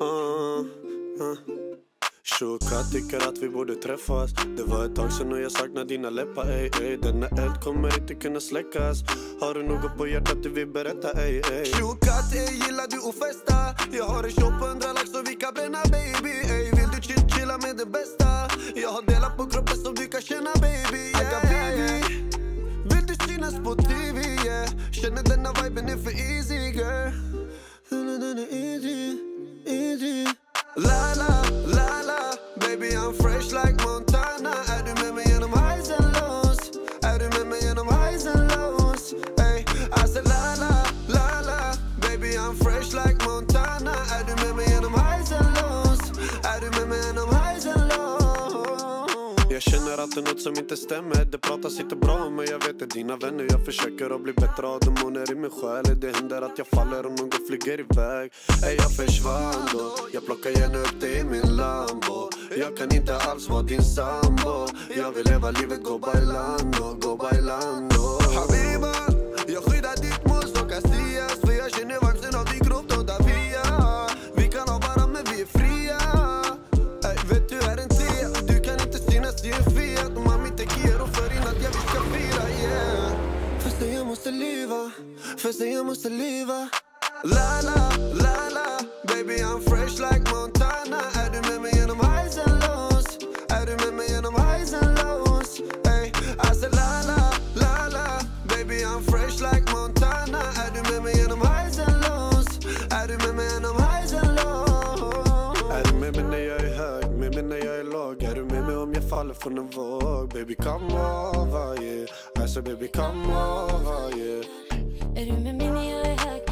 Shuka tycker att vi borde träffas. Det var ett tag sedan och jag saknar dina läppar, ey, ey. Denna eld kommer inte kunna släckas. Har du något på hjärtat du vill berätta, ey, ey. Shuka, gillar du att festa? Jag har en shop på 100 lax så vi kan bränna, baby, ey. Vill du chilla med det bästa? Jag har delat på kroppen så du kan känna, baby, yeah. I got baby. Vill du synas på TV, yeah. Känner denna viben är för easy, girl. Den är easy, easy. La la, la la, baby I'm fresh like Montana. Är du med mig genom highs and lows? Är du med mig genom highs and lows? Ey, I said la la, la la, baby I'm fresh like Montana. Är du med mig genom highs and lows? Är du med mig genom highs and lows? Jag känner att det är något som inte stämmer. Det pratas inte bra men jag vet att dina vänner. Jag försöker att bli bättre av demoner i min själ. Det händer att jag faller och någon flyger iväg. Ey, jag försvann då. Jag plockar gärna upp det i min Lambo. Jag kan inte alls vara din sambo. Jag vill leva livet, gå bailando, gå bailando. Habiba, jag skyddar ditt mål så Casillas. För jag känner vibesen av din kropp, toda via. Vi kan ha bara men vi är fria. Ey, vet du är en tia. Du kan inte synas i en Fiat. Mami te quiero för in att jag vi ska fira, yeah. Festen jag måste leva, festen jag måste leva. La la, la la, baby I'm fresh like Montana. Är du med mig genom highs and lows? Är du med mig genom highs and lows? Ey, I said la la, la la, baby I'm fresh like Montana. Är du med mig genom highs and lows? Är du med mig genom highs and lows? Är du med mig när jag är hög, med mig när jag är låg? Är du med mig om jag faller från en våg? Baby come over, yeah. I said baby come over, yeah. Är du med mig när jag är hög?